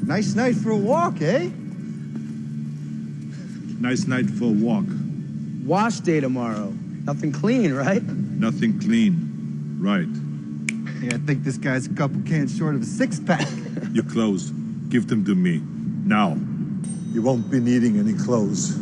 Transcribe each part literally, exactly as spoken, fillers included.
Nice night for a walk, eh? Nice night for a walk. Wash day tomorrow. Nothing clean, right? Nothing clean. Right. Hey, I think this guy's a couple cans short of a six-pack. Your clothes. Give them to me. Now. You won't be needing any clothes.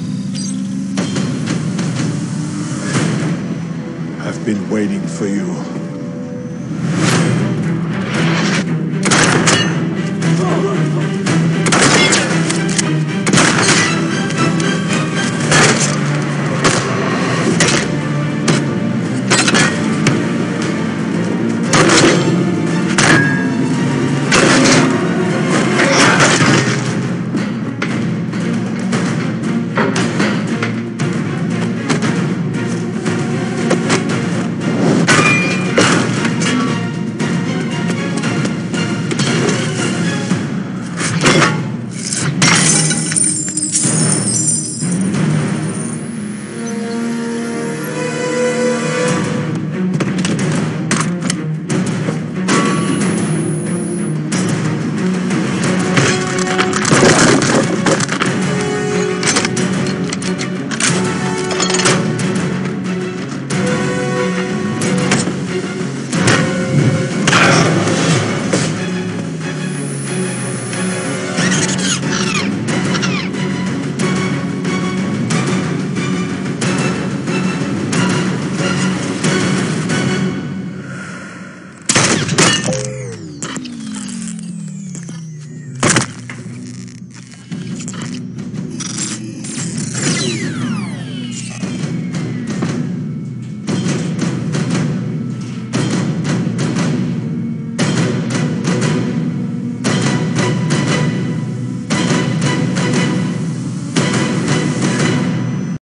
I've been waiting for you.